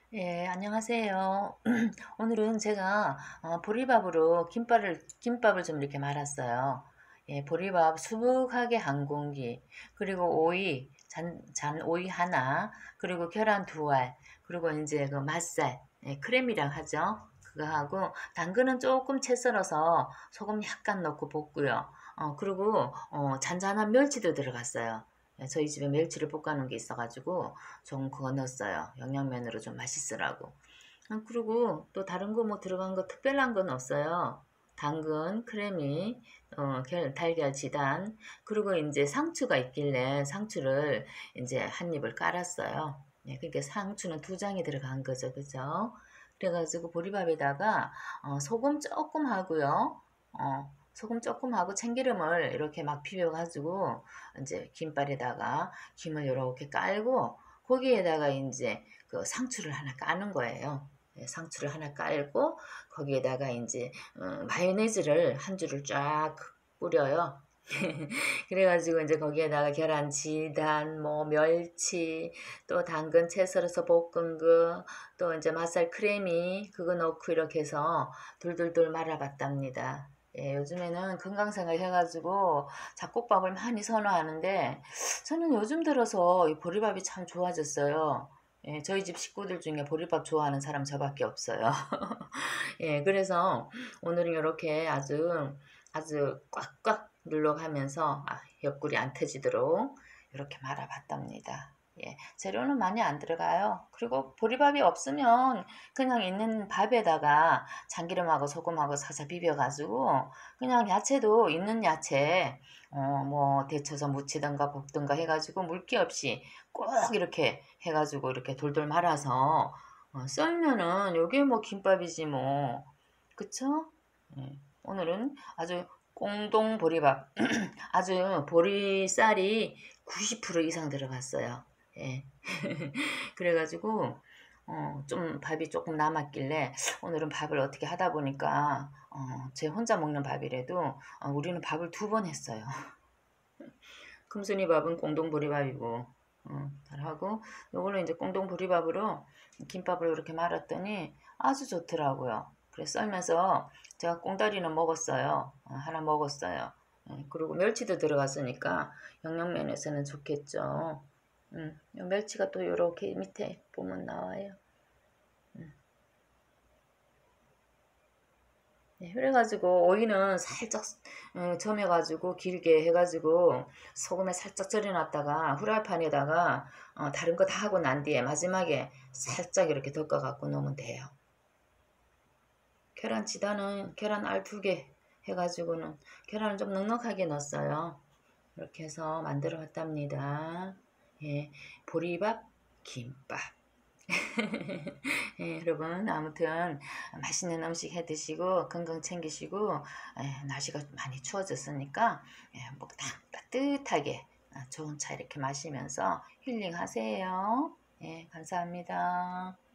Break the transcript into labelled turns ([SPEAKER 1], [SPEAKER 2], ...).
[SPEAKER 1] 예, 안녕하세요. 오늘은 제가 보리밥으로 김밥을 좀 이렇게 말았어요. 예, 보리밥 수북하게 한 공기, 그리고 오이, 잔 오이 하나, 그리고 계란 두 알, 그리고 이제 그 맛살, 예, 크림이랑 하죠. 그거 하고, 당근은 조금 채 썰어서 소금 약간 넣고 볶고요. 그리고 잔잔한 멸치도 들어갔어요. 예, 저희 집에 멸치를 볶아놓은 게 있어가지고 좀 그거 넣었어요. 영양면으로 좀 맛있으라고. 그리고 또 다른 거 뭐 들어간 거 특별한 건 없어요. 당근, 크래미, 달걀 지단, 그리고 이제 상추가 있길래 상추를 이제 한 입을 깔았어요. 네, 그러니까 상추는 두 장이 들어간 거죠, 그죠? 그래가지고 보리밥에다가 소금 조금 하고요. 소금 조금 하고 참기름을 이렇게 막 비벼가지고 이제 김발에다가 김을 이렇게 깔고 거기에다가 이제 그 상추를 하나 까는 거예요. 예, 상추를 하나 깔고 거기에다가 이제 마요네즈를 한 줄을 쫙 뿌려요. 그래가지고 이제 거기에다가 계란 지단, 뭐 멸치, 또 당근 채 썰어서 볶은 거, 또 이제 맛살 크래미 그거 넣고 이렇게 해서 돌돌돌 말아봤답니다. 예, 요즘에는 건강생활 해가지고 잡곡밥을 많이 선호하는데 저는 요즘 들어서 이 보리밥이 참 좋아졌어요. 예, 저희 집 식구들 중에 보리밥 좋아하는 사람 저밖에 없어요. 예, 그래서 오늘은 이렇게 아주 꽉꽉 눌러가면서 옆구리 안 터지도록 이렇게 말아봤답니다. 예, 재료는 많이 안 들어가요. 그리고 보리밥이 없으면 그냥 있는 밥에다가 참기름하고 소금하고 사서 비벼가지고 그냥 야채도 있는 야채 뭐 데쳐서 무치든가 볶든가 해가지고 물기 없이 꼭 이렇게 해가지고 이렇게 돌돌 말아서 썰면은 요게 뭐 김밥이지 뭐. 그쵸? 예. 오늘은 아주 꽁동 보리밥. 아주 보리쌀이 90% 이상 들어갔어요. 예. 그래가지고 좀 밥이 조금 남았길래 오늘은 밥을 어떻게 하다 보니까 제 혼자 먹는 밥이라도 우리는 밥을 두 번 했어요. 금순이 밥은 꽁동보리밥이고 잘하고 요거는 이제 꽁동보리밥으로 김밥을 이렇게 말았더니 아주 좋더라고요. 그래서 썰면서 제가 꽁다리는 먹었어요. 하나 먹었어요. 예, 그리고 멸치도 들어갔으니까 영양면에서는 좋겠죠. 요 멸치가 또 요렇게 밑에 보면 나와요. 네, 그래가지고 오이는 살짝 점여가지고 길게 해가지고 소금에 살짝 절여놨다가 후라이팬에다가 다른 거 다 하고 난 뒤에 마지막에 살짝 이렇게 덮어갖고 놓으면 돼요. 계란 지단은 계란 알 2개 해가지고는 계란을 좀 넉넉하게 넣었어요. 이렇게 해서 만들어 봤답니다. 예, 보리밥, 김밥. 예, 여러분 아무튼 맛있는 음식 해 드시고 건강 챙기시고 날씨가 많이 추워졌으니까 뭐 따뜻하게 좋은 차 이렇게 마시면서 힐링하세요. 예, 감사합니다.